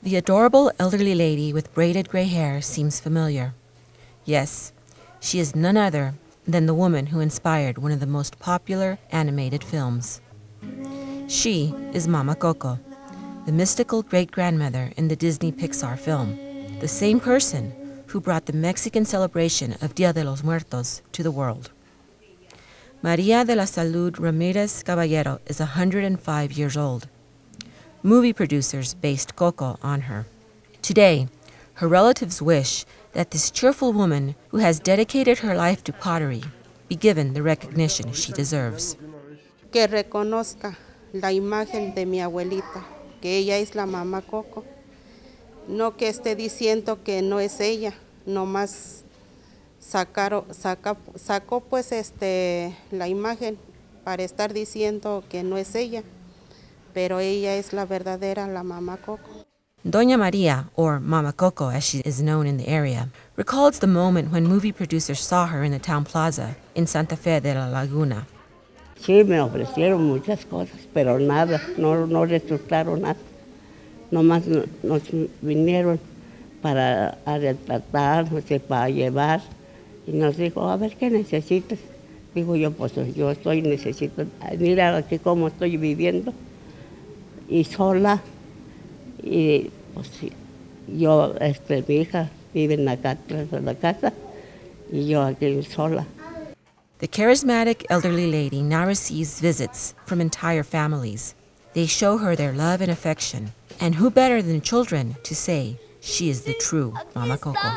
The adorable elderly lady with braided gray hair seems familiar. Yes, she is none other than the woman who inspired one of the most popular animated films. She is Mama Coco, the mystical great-grandmother in the Disney Pixar film, the same person who brought the Mexican celebration of Dia de los Muertos to the world. Maria de la Salud Ramirez Caballero is 105 years old. Movie producers based Coco on her. Today, her relatives wish that this cheerful woman who has dedicated her life to pottery be given the recognition she deserves. Que reconozca la imagen de mi abuelita, que ella es la mamá Coco. No que esté diciendo que no es ella, nomás sacó pues la imagen para estar diciendo que no es ella, pero ella es la verdadera, la mamá Coco. Doña Maria, or Mama Coco as she is known in the area, recalls the moment when movie producers saw her in the town plaza in Santa Fe de la Laguna. Sí, me ofrecieron muchas cosas, pero nada, no resultaron nada. Nomás nos vinieron para retratar, para llevar, y nos dijo, a ver, ¿qué necesitas? Digo yo, pues yo necesito, mira aquí cómo estoy viviendo, y sola, y pues yo, mi hija vive en acá atrás de la casa, y yo aquí sola. The charismatic elderly lady now receives visits from entire families. They show her their love and affection. And who better than children to say she is the true Mama Coco?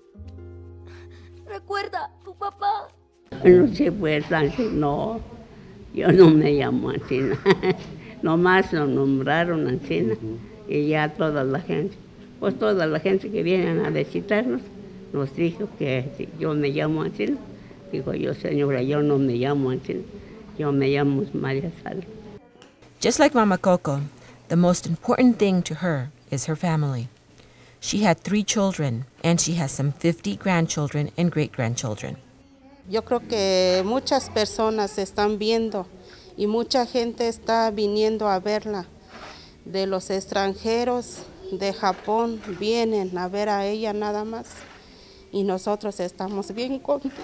Recuerda, tu papá. No sé, pues, no, yo no me llamo Ancina. Nomás nos nombraron Ancina. Y ya toda la gente que viene a visitarnos, nos dijo que yo me llamo Ancina. Digo yo, señora, yo no me llamo Ancina, yo me llamo María Salud. Just like Mama Coco, the most important thing to her is her family. She had 3 children, and she has some 50 grandchildren and great-grandchildren. Yo creo que muchas personas están viendo y mucha gente está viniendo a verla. De los extranjeros, de Japón, vienen a ver a ella nada más. Y nosotros estamos bien contentos.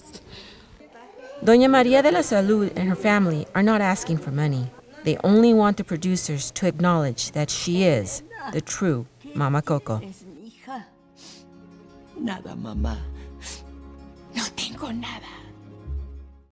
Doña María de la Salud and her family are not asking for money. They only want the producers to acknowledge that she is the true Mama Coco. Es mi hija. Nada, mamá. No tengo nada.